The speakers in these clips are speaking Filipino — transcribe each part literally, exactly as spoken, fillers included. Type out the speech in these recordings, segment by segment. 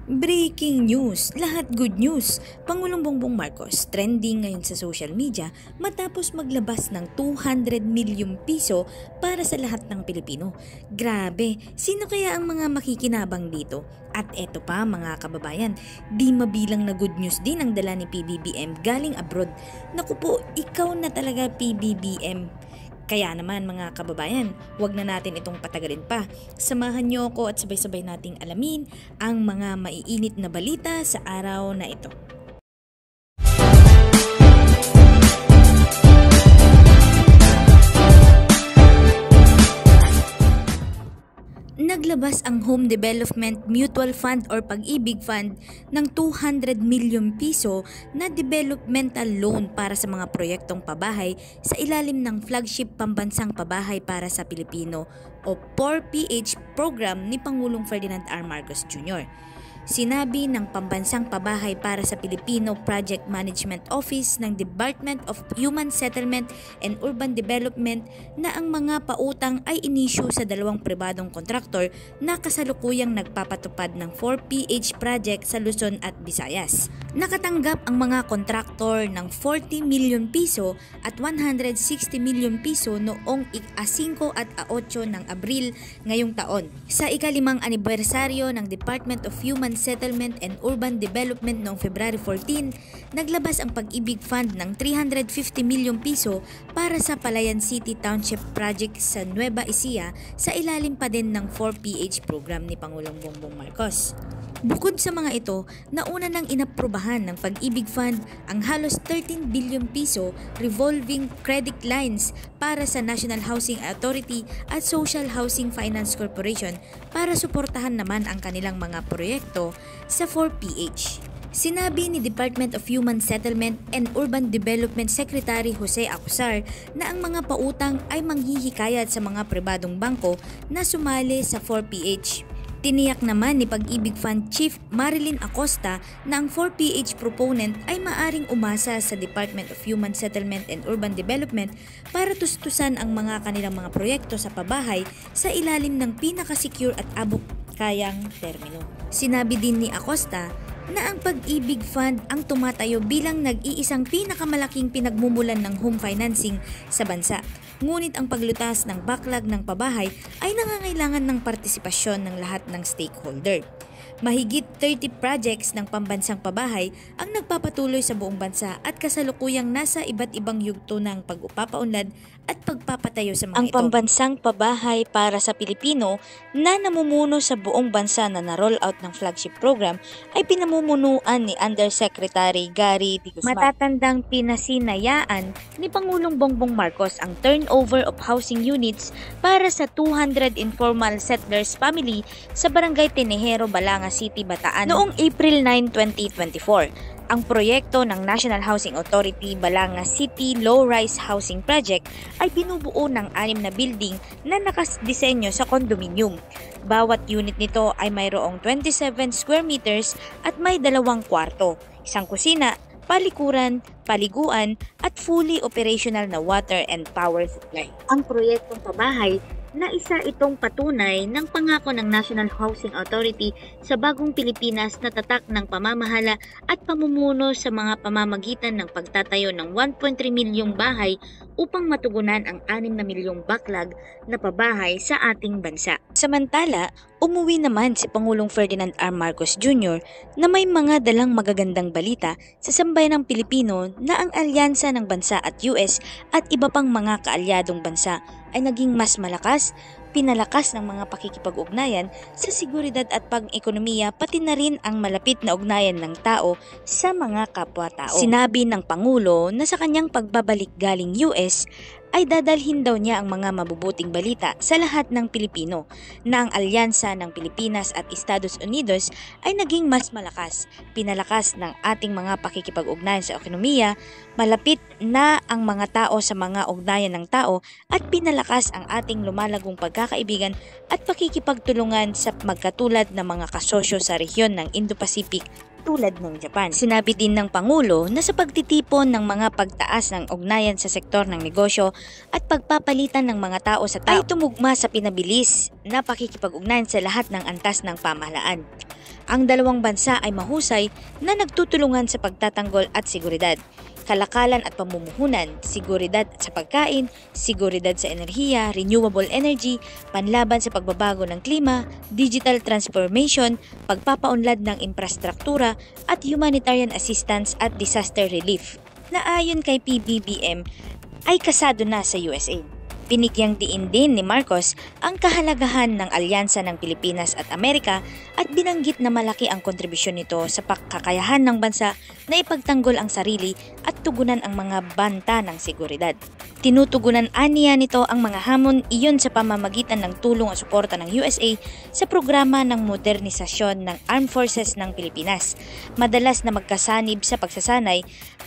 Breaking news, lahat good news. Pangulong Bongbong Marcos trending ngayon sa social media matapos maglabas ng two hundred milyong piso para sa lahat ng Pilipino. Grabe, sino kaya ang mga makikinabang dito? At eto pa mga kababayan, di mabilang na good news din ang dala ni P B B M galing abroad. Naku po, ikaw na talaga P B B M. Kaya naman mga kababayan, huwag na natin itong patagalin pa. Samahan niyo ako at sabay-sabay nating alamin ang mga maiinit na balita sa araw na ito. Naglabas ang Home Development Mutual Fund or Pag-ibig Fund ng two hundred milyong piso na developmental loan para sa mga proyektong pabahay sa ilalim ng flagship pambansang pabahay para sa Pilipino o four P H program ni Pangulong Ferdinand R. Marcos Junior Sinabi ng Pambansang Pabahay para sa Pilipino Project Management Office ng Department of Human Settlement and Urban Development na ang mga pautang ay inisyu sa dalawang pribadong kontraktor na kasalukuyang nagpapatupad ng four P H project sa Luzon at Visayas. Nakatanggap ang mga kontraktor ng forty milyon piso at one hundred sixty milyon piso noong ika-five at ika-eight ng Abril ngayong taon. Sa ikalimang anibersaryo ng Department of Human Settlement and Urban Development noong February fourteen, naglabas ang Pag-ibig Fund ng three hundred fifty milyong piso para sa Palayan City Township Project sa Nueva Ecija sa ilalim pa din ng four P H program ni Pangulong Bongbong Marcos. Bukod sa mga ito, nauna nang inaprubahan ng Pag-ibig Fund ang halos thirteen bilyong piso revolving credit lines para sa National Housing Authority at Social Housing Finance Corporation para suportahan naman ang kanilang mga proyekto sa four P H. Sinabi ni Department of Human Settlement and Urban Development Secretary Jose Acosar na ang mga pautang ay manghihikayat sa mga pribadong bangko na sumali sa four P H. Tiniyak naman ni Pag-ibig Fund Chief Marilyn Acosta na ang four P H proponent ay maaring umasa sa Department of Human Settlement and Urban Development para tustusan ang mga kanilang mga proyekto sa pabahay sa ilalim ng pinaka-secure at abot-kayang termino. Sinabi din ni Acosta na ang Pag-ibig Fund ang tumatayo bilang nag-iisang pinakamalaking pinagmumulan ng home financing sa bansa. Ngunit ang paglutas ng backlog ng pabahay ay nangangailangan ng partisipasyon ng lahat ng stakeholder. Mahigit thirty projects ng pambansang pabahay ang nagpapatuloy sa buong bansa at kasalukuyang nasa iba't ibang yugto ng pag-upapaunlad at pagpapatayo sa mga ang ito. Ang Pambansang Pabahay para sa Pilipino na namumuno sa buong bansa na na-roll out ng flagship program ay pinamumunuan ni Undersecretary Gary D. Guzman. Matatandang pinasinayaan ni Pangulong Bongbong Marcos ang turnover of housing units para sa two hundred informal settlers family sa Barangay Tinejero, Balanga City, Bataan noong April nine, twenty twenty-four. Ang proyekto ng National Housing Authority Balanga City Low-Rise Housing Project ay binubuo ng anim na building na nakadisenyo sa condominium. Bawat unit nito ay mayroong twenty-seven square meters at may dalawang kwarto, isang kusina, palikuran, paliguan at fully operational na water and power supply. Ang proyektong pabahay na isa itong patunay ng pangako ng National Housing Authority sa bagong Pilipinas na tatak ng pamamahala at pamumuno sa mga pamamagitan ng pagtatayo ng one point three milyong bahay upang matugunan ang anim na milyong backlog na pabahay sa ating bansa. Samantala, umuwi naman si Pangulong Ferdinand R. Marcos Junior na may mga dalang magagandang balita sa sambayanang Pilipino na ang alyansa ng bansa at U S at iba pang mga kaalyadong bansa ay naging mas malakas, pinalakas ng mga pakikipag-ugnayan sa seguridad at pang-ekonomiya pati na rin ang malapit na ugnayan ng tao sa mga kapwa-tao. Sinabi ng Pangulo na sa kanyang pagbabalik galing U S ay dadalhin daw niya ang mga mabubuting balita sa lahat ng Pilipino na ang alyansa ng Pilipinas at Estados Unidos ay naging mas malakas, pinalakas ng ating mga pakikipag-ugnayan sa ekonomiya, malapit na ang mga tao sa mga ugnayan ng tao at pinalakas ang ating lumalagong pagkakaibigan at pakikipagtulungan sa magkatulad na mga kasosyo sa rehiyon ng Indo-Pacific katulad ng Japan. Sinabi din ng Pangulo na sa pagtitipon ng mga pagtaas ng ugnayan sa sektor ng negosyo at pagpapalitan ng mga tao sa tao ay tumugma sa pinabilis na pakikipag-ugnayan sa lahat ng antas ng pamahalaan. Ang dalawang bansa ay mahusay na nagtutulungan sa pagtatanggol at seguridad, kalakalan at pamumuhunan, seguridad sa pagkain, seguridad sa enerhiya, renewable energy, panlaban sa pagbabago ng klima, digital transformation, pagpapaunlad ng infrastruktura at humanitarian assistance at disaster relief na ayon kay P B B M ay kasado na sa U S A. Binigyang diin din ni Marcos ang kahalagahan ng alyansa ng Pilipinas at Amerika at binanggit na malaki ang kontribusyon nito sa kakayahan ng bansa na ipagtanggol ang sarili at tugunan ang mga banta ng seguridad. Tinutugunan aniya nito ang mga hamon iyon sa pamamagitan ng tulong at suporta ng U S A sa programa ng modernisasyon ng Armed Forces ng Pilipinas, madalas na magkasanib sa pagsasanay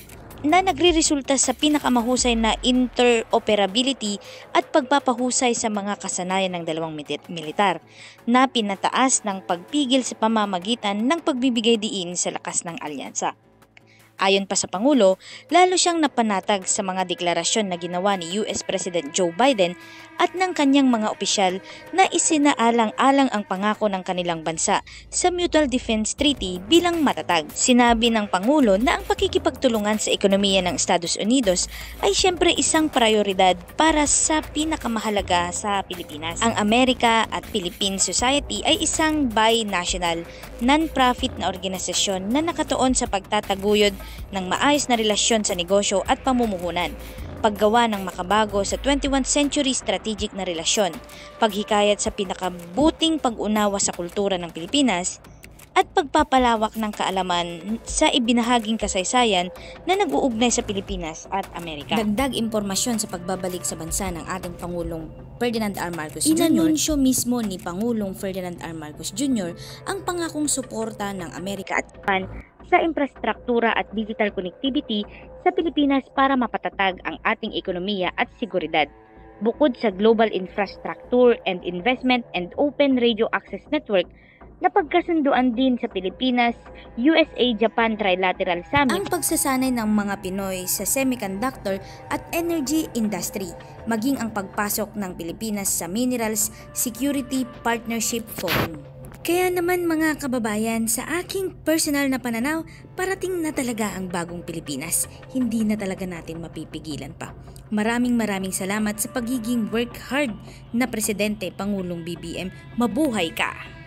na nagre-resulta sa pinakamahusay na interoperability at pagpapahusay sa mga kasanayan ng dalawang militar na pinataas ng pagpigil sa pamamagitan ng pagbibigay diin sa lakas ng alyansa. Ayon pa sa Pangulo, lalo siyang napanatag sa mga deklarasyon na ginawa ni U S President Joe Biden at ng kanyang mga opisyal na isinaalang-alang ang pangako ng kanilang bansa sa Mutual Defense Treaty bilang matatag. Sinabi ng Pangulo na ang pakikipagtulungan sa ekonomiya ng Estados Unidos ay siyempre isang prioridad para sa pinakamahalaga sa Pilipinas. Ang America at Philippine Society ay isang binational, non-profit na organisasyon na nakatuon sa pagtataguyod ng maayos na relasyon sa negosyo at pamumuhunan, paggawa ng makabago sa twenty-first century strategic na relasyon, paghikayat sa pinakabuting pag-unawa sa kultura ng Pilipinas, at pagpapalawak ng kaalaman sa ibinahaging kasaysayan na nag-uugnay sa Pilipinas at Amerika. Dagdag impormasyon sa pagbabalik sa bansa ng ating Pangulong Ferdinand R. Marcos Junior Inanunsyo mismo ni Pangulong Ferdinand R. Marcos Junior ang pangakong suporta ng Amerika at Japan sa infrastruktura at digital connectivity sa Pilipinas para mapatatag ang ating ekonomiya at seguridad. Bukod sa Global Infrastructure and Investment and Open Radio Access Network, napagkasunduan din sa Pilipinas, U S A-Japan Trilateral Summit ang pagsasanay ng mga Pinoy sa semiconductor at energy industry, maging ang pagpasok ng Pilipinas sa Minerals Security Partnership Forum. Kaya naman mga kababayan, sa aking personal na pananaw, parating na talaga ang bagong Pilipinas. Hindi na talaga natin mapipigilan pa. Maraming maraming salamat sa pagiging work hard na Presidente Pangulong B B M. Mabuhay ka!